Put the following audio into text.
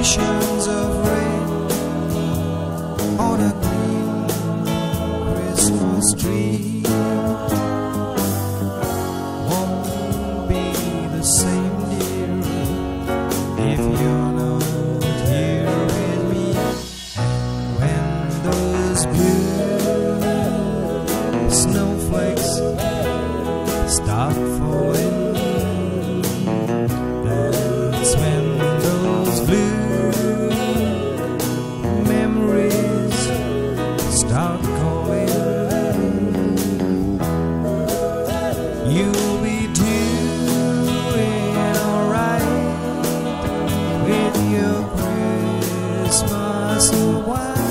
visions of rain on a green Christmas tree won't be the same, dear, if you're not here with me. When those blue snowflakes start falling, that's when those blue memories start calling. You'll be doing alright with your Christmas while